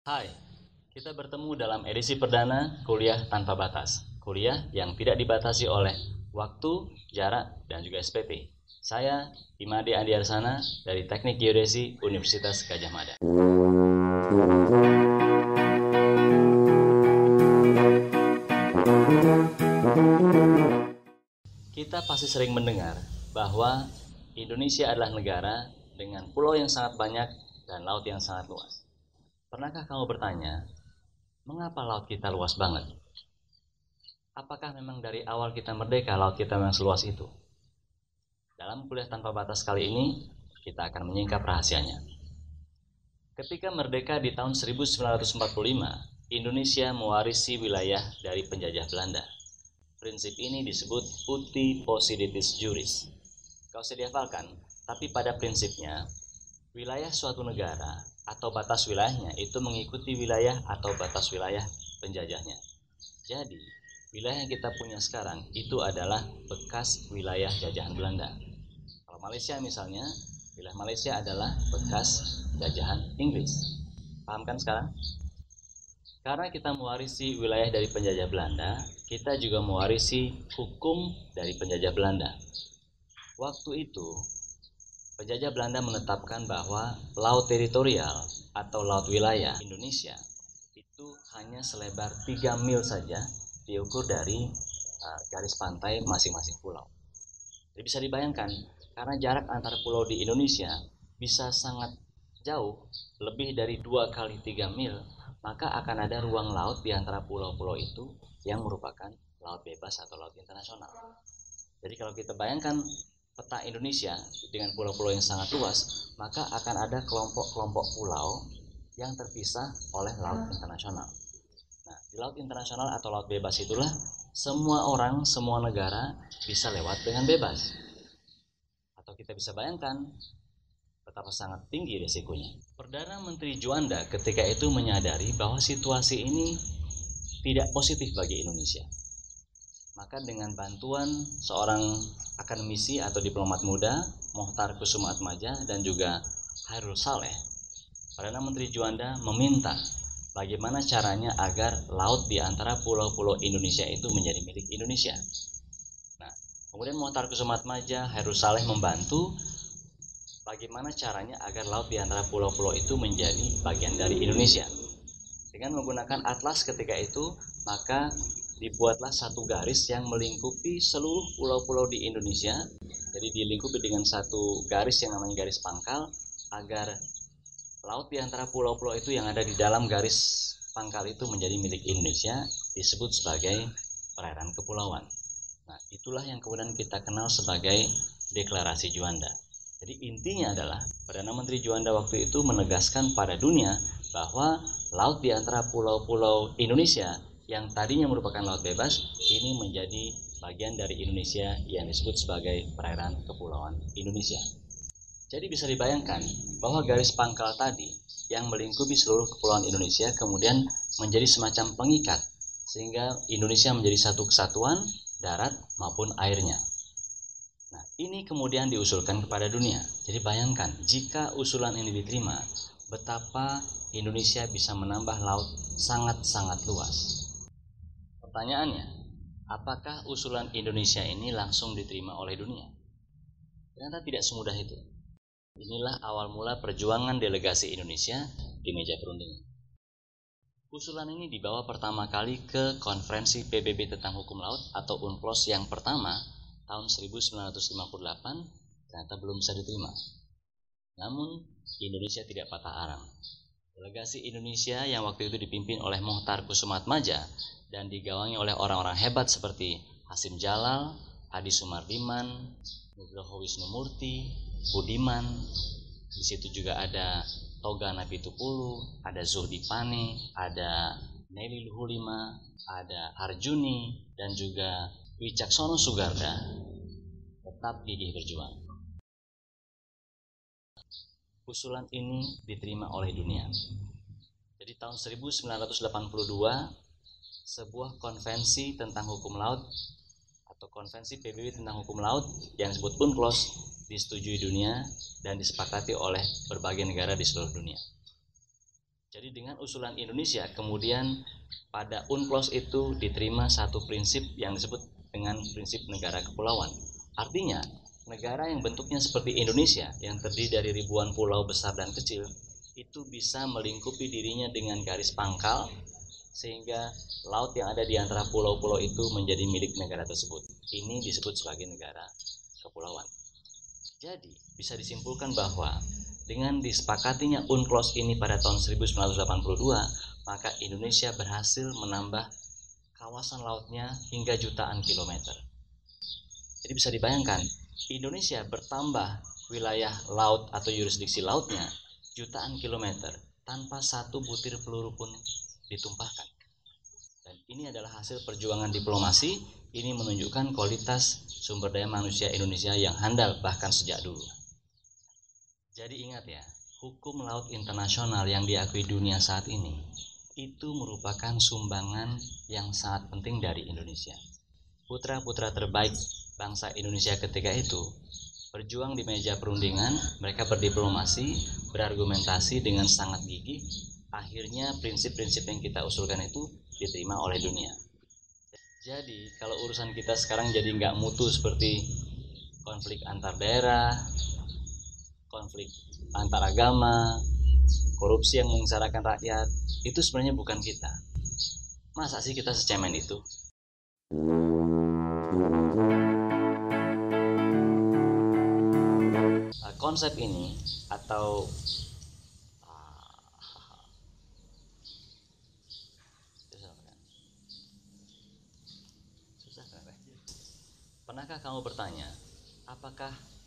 Hai, kita bertemu dalam edisi perdana Kuliah Tanpa Batas. Kuliah yang tidak dibatasi oleh waktu, jarak, dan juga SPP. Saya Imade Andiarsana dari Teknik Geodesi Universitas Gadjah Mada. Kita pasti sering mendengar bahwa Indonesia adalah negara dengan pulau yang sangat banyak dan laut yang sangat luas. Pernahkah kamu bertanya, mengapa laut kita luas banget? Apakah memang dari awal kita merdeka laut kita memang seluas itu? Dalam Kuliah Tanpa Batas kali ini, kita akan menyingkap rahasianya. Ketika merdeka di tahun 1945, Indonesia mewarisi wilayah dari penjajah Belanda. Prinsip ini disebut uti possidetis juris. Kau bisa dihafalkan, tapi pada prinsipnya, wilayah suatu negara atau batas wilayahnya itu mengikuti wilayah atau batas wilayah penjajahnya. Jadi, wilayah yang kita punya sekarang itu adalah bekas wilayah jajahan Belanda. Kalau Malaysia misalnya, wilayah Malaysia adalah bekas jajahan Inggris. Paham kan sekarang? Karena kita mewarisi wilayah dari penjajah Belanda, kita juga mewarisi hukum dari penjajah Belanda. Waktu itu, penjajah Belanda menetapkan bahwa laut teritorial atau laut wilayah Indonesia itu hanya selebar 3 mil saja diukur dari garis pantai masing-masing pulau. Jadi bisa dibayangkan, karena jarak antar pulau di Indonesia bisa sangat jauh, lebih dari 2 kali 3 mil, maka akan ada ruang laut di antara pulau-pulau itu yang merupakan laut bebas atau laut internasional. Jadi kalau kita bayangkan peta Indonesia dengan pulau-pulau yang sangat luas, maka akan ada kelompok-kelompok pulau yang terpisah oleh laut internasional. Nah, di laut internasional atau laut bebas itulah semua orang, semua negara bisa lewat dengan bebas. Atau kita bisa bayangkan betapa sangat tinggi risikonya. Perdana Menteri Juanda ketika itu menyadari bahwa situasi ini tidak positif bagi Indonesia. Maka dengan bantuan seorang akademisi atau diplomat muda, Mohtar Kusumaatmadja dan juga Hairul Saleh, Perdana Menteri Juanda meminta bagaimana caranya agar laut di antara pulau-pulau Indonesia itu menjadi milik Indonesia. Nah, kemudian Mohtar Kusumaatmadja, Hairul Saleh membantu bagaimana caranya agar laut di antara pulau-pulau itu menjadi bagian dari Indonesia. Dengan menggunakan atlas ketika itu, maka dibuatlah satu garis yang melingkupi seluruh pulau-pulau di Indonesia. Jadi dilingkupi dengan satu garis yang namanya garis pangkal, agar laut di antara pulau-pulau itu yang ada di dalam garis pangkal itu menjadi milik Indonesia, disebut sebagai perairan kepulauan. Nah, itulah yang kemudian kita kenal sebagai Deklarasi Juanda. Jadi intinya adalah Perdana Menteri Juanda waktu itu menegaskan pada dunia bahwa laut di antara pulau-pulau Indonesia yang tadinya merupakan laut bebas ini menjadi bagian dari Indonesia yang disebut sebagai perairan kepulauan Indonesia. Jadi bisa dibayangkan bahwa garis pangkal tadi yang melingkupi seluruh kepulauan Indonesia kemudian menjadi semacam pengikat sehingga Indonesia menjadi satu kesatuan darat maupun airnya. Nah, ini kemudian diusulkan kepada dunia. Jadi bayangkan, jika usulan ini diterima, betapa Indonesia bisa menambah laut sangat-sangat luas. Pertanyaannya, apakah usulan Indonesia ini langsung diterima oleh dunia? Ternyata tidak semudah itu. Inilah awal mula perjuangan delegasi Indonesia di meja perundingan. Usulan ini dibawa pertama kali ke konferensi PBB tentang hukum laut atau UNCLOS yang pertama tahun 1958, ternyata belum bisa diterima. Namun Indonesia tidak patah arang. Delegasi Indonesia yang waktu itu dipimpin oleh Mohtar Kusumaatmadja dan digawangi oleh orang-orang hebat seperti Hasim Jalal, Adi Sumardiman, Nugroho Wisnumurti, Budiman. Di situ juga ada Toga Napitupulu, ada Zuhdi Pane, ada Nelly Luhulima, ada Harjuni, dan juga Wicaksono Sugarda tetap gigih berjuang. Usulan ini diterima oleh dunia. Jadi tahun 1982 sebuah konvensi tentang hukum laut atau konvensi PBB tentang hukum laut yang disebut UNCLOS disetujui dunia dan disepakati oleh berbagai negara di seluruh dunia. Jadi dengan usulan Indonesia, kemudian pada UNCLOS itu diterima satu prinsip yang disebut dengan prinsip negara kepulauan. Artinya, negara yang bentuknya seperti Indonesia, yang terdiri dari ribuan pulau besar dan kecil, itu bisa melingkupi dirinya dengan garis pangkal, sehingga laut yang ada di antara pulau-pulau itu menjadi milik negara tersebut. Ini disebut sebagai negara kepulauan. Jadi, bisa disimpulkan bahwa dengan disepakatinya UNCLOS ini pada tahun 1982, maka Indonesia berhasil menambah kawasan lautnya hingga jutaan kilometer. Jadi bisa dibayangkan, Indonesia bertambah wilayah laut atau yurisdiksi lautnya jutaan kilometer tanpa satu butir peluru pun ditumpahkan. Dan ini adalah hasil perjuangan diplomasi. Ini menunjukkan kualitas sumber daya manusia Indonesia yang handal bahkan sejak dulu. Jadi ingat ya, hukum laut internasional yang diakui dunia saat ini itu merupakan sumbangan yang sangat penting dari Indonesia. Putra-putra terbaik bangsa Indonesia ketika itu berjuang di meja perundingan, mereka berdiplomasi, berargumentasi dengan sangat gigih. Akhirnya prinsip-prinsip yang kita usulkan itu diterima oleh dunia. Jadi kalau urusan kita sekarang jadi nggak mutu seperti konflik antar daerah, konflik antar agama, korupsi yang menyengsarakan rakyat, itu sebenarnya bukan kita. Masa sih kita secemen itu? Konsep ini atau pernahkah kamu bertanya, apakah